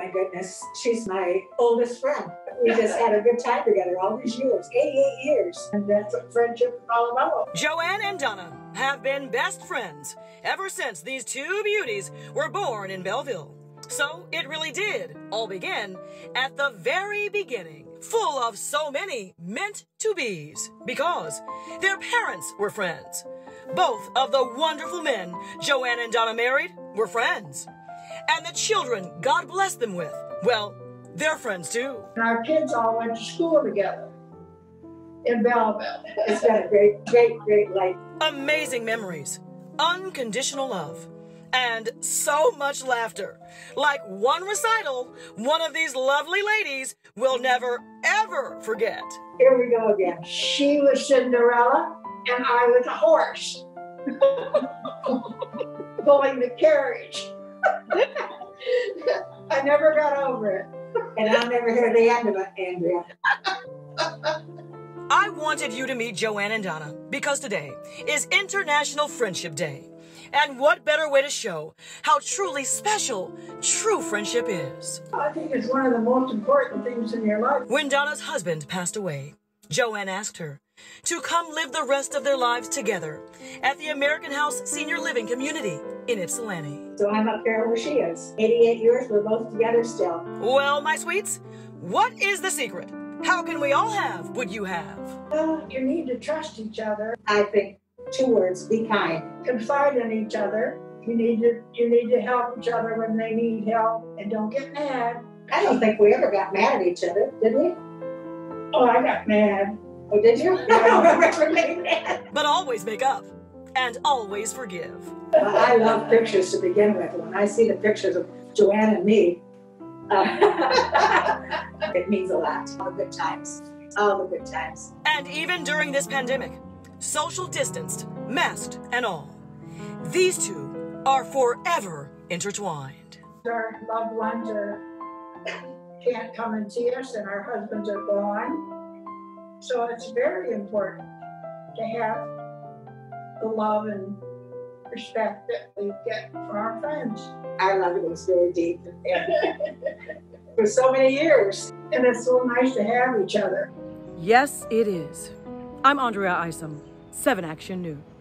my goodness, she's my oldest friend. We just had a good time together all these years, 88 years. And that's what friendship is all about. Joanne and Donna have been best friends ever since these two beauties were born in Belleville. So it really did all begin at the very beginning, full of so many meant-to-bes, because their parents were friends. Both of the wonderful men Joanne and Donna married were friends. And the children God blessed them with, well, they're friends too. And our kids all went to school together in Belleville. It's been a great life. Amazing memories, unconditional love, and so much laughter. Like one recital one of these lovely ladies will never, ever forget. Here we go again. She was Cinderella and I was a horse pulling the carriage. I never got over it. And I'll never hear the end of it, Andrea. I wanted you to meet Joanne and Donna because today is International Friendship Day. And what better way to show how truly special true friendship is? I think it's one of the most important things in your life. When Donna's husband passed away, Joanne asked her to come live the rest of their lives together at the American House Senior Living Community in Ypsilanti. So I'm up there where she is. 88 years, we're both together still. Well, my sweets, what is the secret? How can we all have what you have? Well, you need to trust each other. I think 2 words, be kind. Confide in each other. You need to help each other when they need help, and don't get mad. I don't think we ever got mad at each other, did we? Oh, I got mad. Oh, did you? I don't remember getting mad. But always make up and always forgive. I love pictures to begin with. When I see the pictures of Joanne and me, it means a lot. All the good times. All the good times. And even during this pandemic, social distanced, masked, and all, these two are forever intertwined. Our loved ones can't come and see us, and our husbands are gone. So it's very important to have the love and respect that we get from our friends. Our love was very deep for so many years. And it's so nice to have each other. Yes, it is. I'm Andrea Isom, 7 Action News.